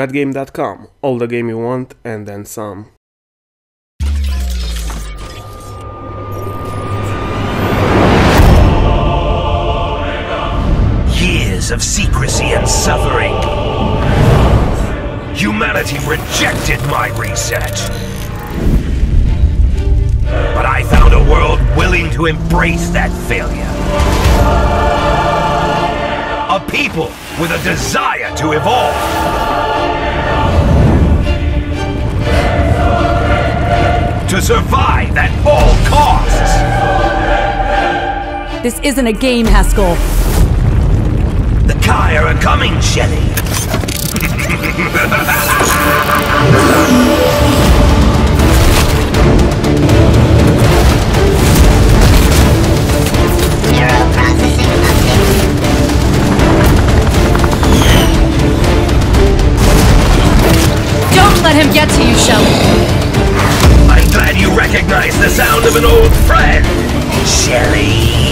Thatgame.com. All the game you want and then some. Years of secrecy and suffering. Humanity rejected my research. But I found a world willing to embrace that failure. A people with a desire to evolve. To survive at all costs. This isn't a game, Haskell. The Kai are coming, Shelly. Neural processing update. Don't let him get to you, Shelly. I'm glad you recognize the sound of an old friend, Shelly.